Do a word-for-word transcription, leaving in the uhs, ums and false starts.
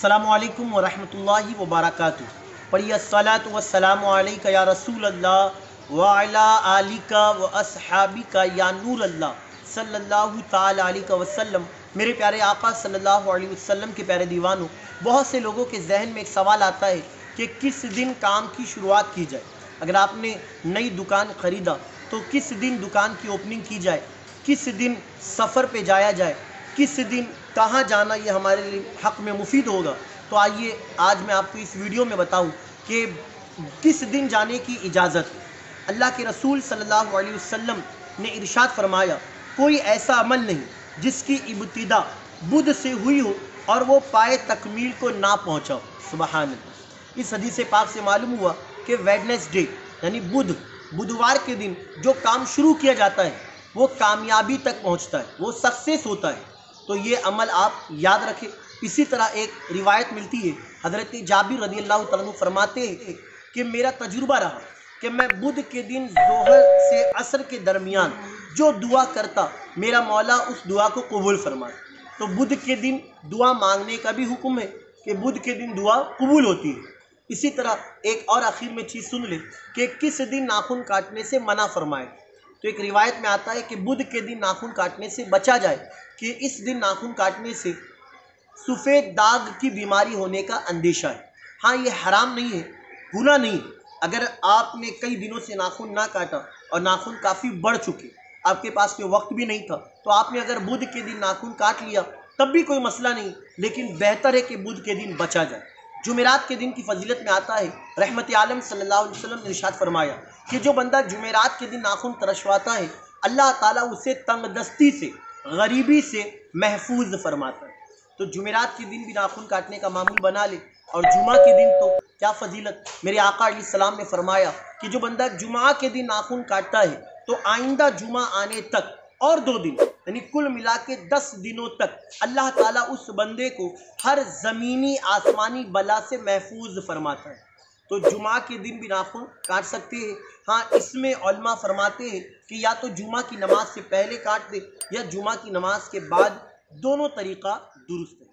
अस्सलामु अलैकुम वरहमतुल्लाहि वबरकातुहू। पढ़िए अस्सलातु वस्सलामु अलैका या रसूल अल्लाह व अला आलिका व अस्हाबिका या नूर अल्लाह सल्लल्लाहु ताला अलैहि वसल्लम। मेरे प्यारे आका सल्लल्लाहु अलैहि वसल्लम के प्यारे दीवानों, बहुत से लोगों के जहन में एक सवाल आता है कि किस दिन काम की शुरुआत की जाए। अगर आपने नई दुकान ख़रीदा तो किस दिन दुकान की ओपनिंग की जाए, किस दिन सफ़र पे जाया जाए, किस दिन कहाँ जाना, ये हमारे लिए हक़ में मुफीद होगा। तो आइए आज मैं आपको इस वीडियो में बताऊं कि किस दिन जाने की इजाज़त है। अल्लाह के रसूल सल्लल्लाहु अलैहि वसल्लम ने इरशाद फरमाया, कोई ऐसा अमल नहीं जिसकी इब्तिदा बुध से हुई हो और वो पाए तकमील को ना पहुँचा हो। सुबहान अल्लाह। इस हदीस पाक से मालूम हुआ कि वेडनेसडे यानी बुध बुधवार के दिन जो काम शुरू किया जाता है वो कामयाबी तक पहुंचता है, वो सक्सेस होता है। तो ये अमल आप याद रखें। इसी तरह एक रिवायत मिलती है, हज़रत जाबिर रज़ी अल्लाह तआला अन्हु फरमाते हैं कि मेरा तजुर्बा रहा कि मैं बुध के दिन ज़ोहर से असर के दरमियान जो दुआ करता, मेरा मौला उस दुआ को कबूल फरमाता। तो बुध के दिन दुआ मांगने का भी हुक्म है कि बुध के दिन दुआ कबूल होती है। इसी तरह एक और आखिर में चीज़ सुन ले कि किस दिन नाखून काटने से मना फरमाए। तो एक रिवायत में आता है कि बुध के दिन नाखून काटने से बचा जाए कि इस दिन नाखून काटने से सफ़ेद दाग की बीमारी होने का अंदेशा है। हाँ, ये हराम नहीं है, गुनाह नहीं है। अगर आपने कई दिनों से नाखून ना काटा और नाखून काफ़ी बढ़ चुके, आपके पास कोई वक्त भी नहीं था, तो आपने अगर बुध के दिन नाखून काट लिया तब भी कोई मसला नहीं, लेकिन बेहतर है कि बुध के दिन बचा जाए। जुमेरात के दिन की फजीलत में आता है, रहमत आलम सल्लल्लाहु अलैहि वसल्लम ने इरशाद फरमाया कि जो बंदा जुमेरात के दिन नाखून तरशवाता है, अल्लाह ताला उसे तंगदस्ती से, गरीबी से महफूज फरमाता है। तो जुमेरात के दिन भी नाखून काटने का मामूल बना ले। और जुमा के दिन तो क्या फजीलत, मेरे आका अलैहिस्सलाम ने फरमाया कि जो बंदा जुमा के दिन नाखून काटता है तो आइंदा जुमा आने तक और दो दिन यानी कुल मिला के दस दिनों तक अल्लाह ताला उस बंदे को हर ज़मीनी आसमानी बला से महफूज फरमाता है। तो जुमा के दिन भी नाखून काट सकते हैं। हाँ, इसमें उलमा फरमाते हैं कि या तो जुमा की नमाज से पहले काट दे या जुमा की नमाज के बाद, दोनों तरीक़ा दुरुस्त है।